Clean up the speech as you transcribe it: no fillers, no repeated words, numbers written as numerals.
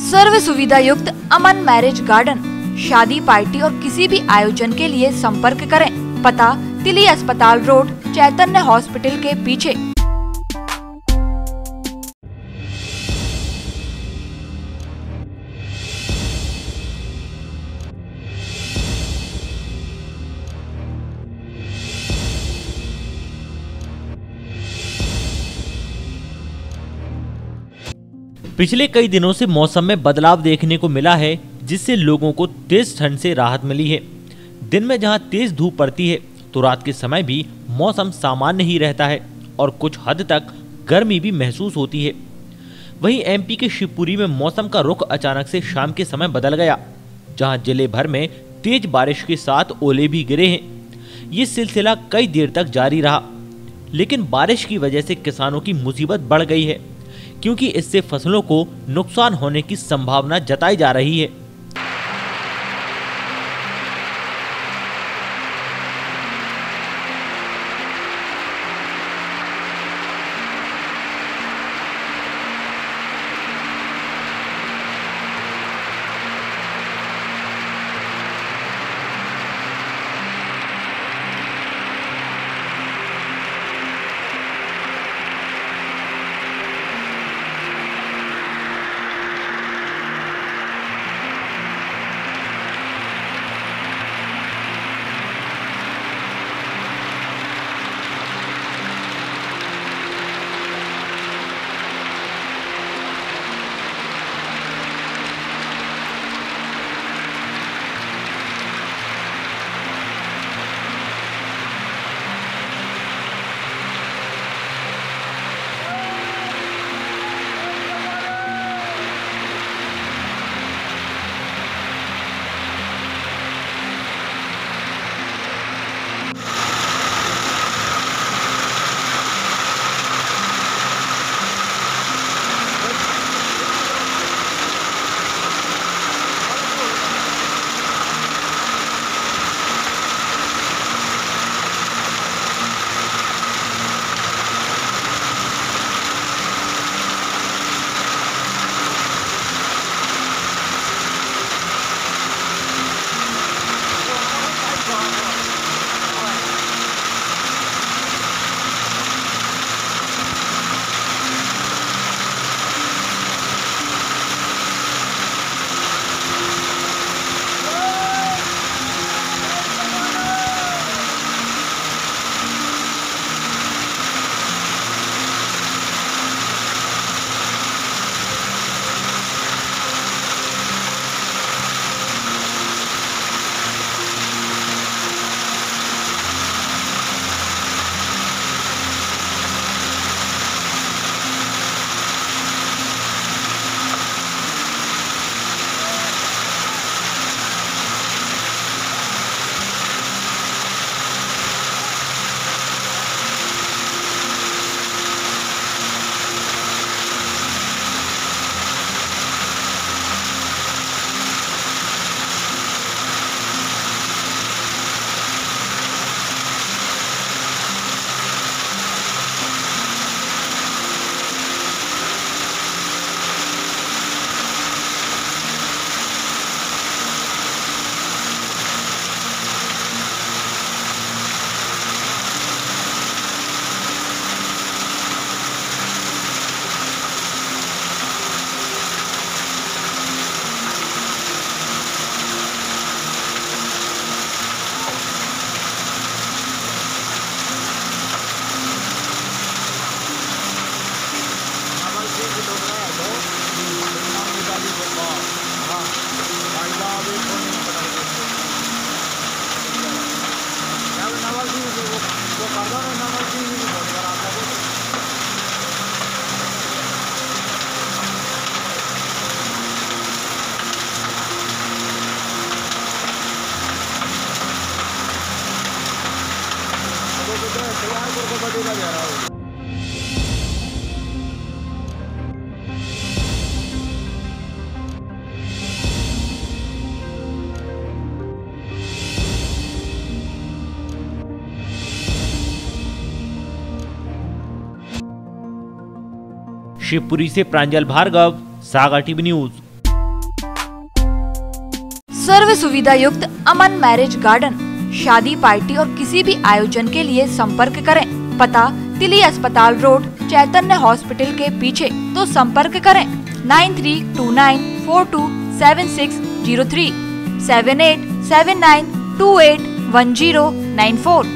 सर्व सुविधा युक्त Aman marriage garden. शादी पार्टी और किसी भी आयोजन के लिए संपर्क करें। पता तिली अस्पताल रोड, चैतन्य हॉस्पिटल के पीछे। पिछले कई दिनों से मौसम में बदलाव देखने को मिला है, जिससे लोगों को तेज ठंड से राहत मिली है। दिन में जहां तेज धूप पड़ती है तो रात के समय भी मौसम सामान्य ही रहता है और कुछ हद तक गर्मी भी महसूस होती है। वहीं एमपी के शिवपुरी में मौसम का रुख अचानक से शाम के समय बदल गया, जहां जिले भर में तेज बारिश के साथ ओले भी गिरे हैं। ये सिलसिला कई देर तक जारी रहा, लेकिन बारिश की वजह से किसानों की मुसीबत बढ़ गई है, क्योंकि इससे फसलों को नुकसान होने की संभावना जताई जा रही है। शिवपुरी से Pranjal Bhargav, Saga TV news. सर्व सुविधा युक्त अमन मैरिज गार्डन। शादी पार्टी और किसी भी आयोजन के लिए संपर्क करें। पता तिली अस्पताल रोड, चैतन्य हॉस्पिटल के पीछे। तो संपर्क करें 9329427603 7879281094।